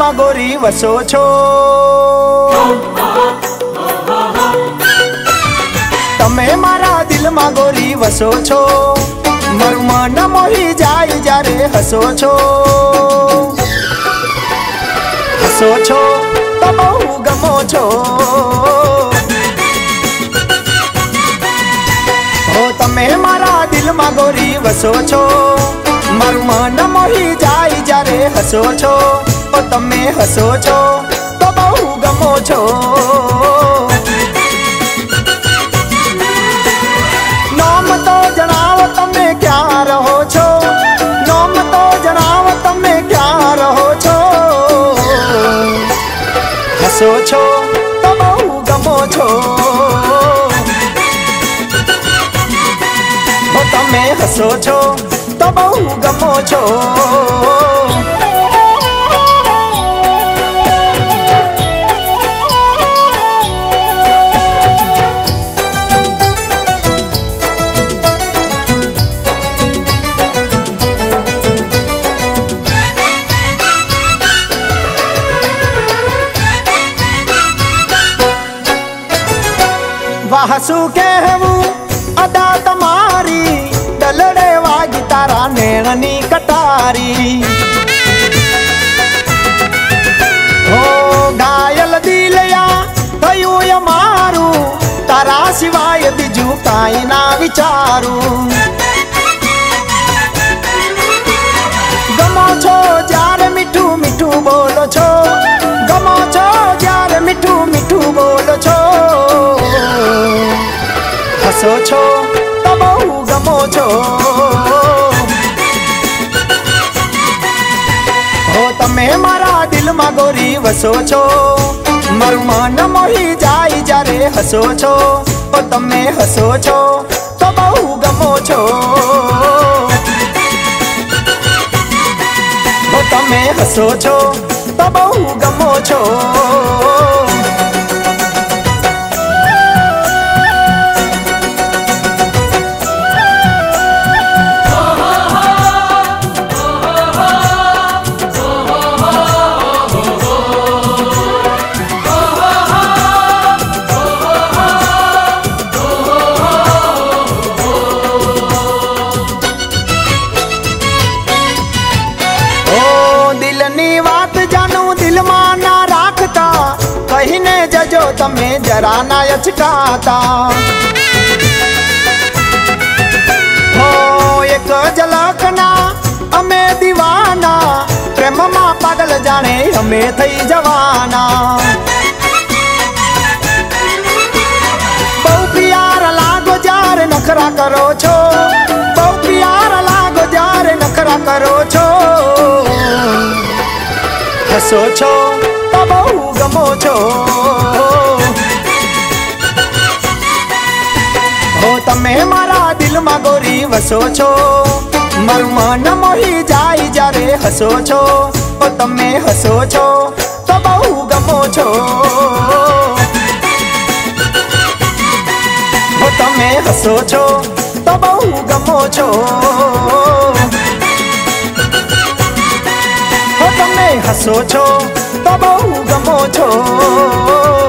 માં ગોરી વસો છો, તમે મારા દિલમાં ગોરી વસો છો, મારું મન મોહી જાય જ્યારે હસો છો, હસો છો તો બહુ ગમો છો, હો તમે મારા દિલમાં ગોરી વસો છો, મારું મન મોહી જાય જ્યારે હસો છો, ઓ તમે હસો છો તો બહુ ગમો છો, નામ તો જણાવો તમે ક્યાં રહો છો, નામ તો જણાવો તમે ક્યાં રહો છો, હસો છો તો બહુ ગમો છો, ઓ તમે હસો છો તો બહુ ગમો છો, વાહસુ કહેવું અદા તમારી, દલડે વાગી તારા નેણની કટારી, હો ઘાયલ દિલયા થયું અમારું, તારા સિવાય બીજું કાંઈ ના વિચારું, ગમો છો જ્યારે મીઠું મીઠું બોલો છો, ગમો છો જ્યારે મીઠું મીઠું બોલો છો, હસો છો તો બહુ ગમો છો, હો તમે મારા દિલમાં ગોરી વસો છો, મારું મન મોહી જાય જ્યારે હસો છો, ઓ તમે હસો છો તો બહુ ગમો છો, ઓ તમે હસો છો તો બહુ ગમો છો, કહીને જજો તમે જરા ના અચકાતા, હો એક ઝલકના અમે દીવાના, પ્રેમમાં પાગલ જાણે અમે થઈ જવાના, બહુ પ્યાર લાગો જ્યારે નખરા કરો છો, બહુ પ્યાર લાગો જ્યારે નખરા કરો છો, હસો છો તો બહુ ગમો છો, હો તમે મારા દિલમાં ગોરી વસો છો, મારું મન મોહી જાય જ્યારે હસો છો, ઓ તમે હસો છો તો બહુ ગમો છો, હો તમે હસો છો તો બહુ ગમો છો, હો તમે હસો છો તો બહુ ગમો છો।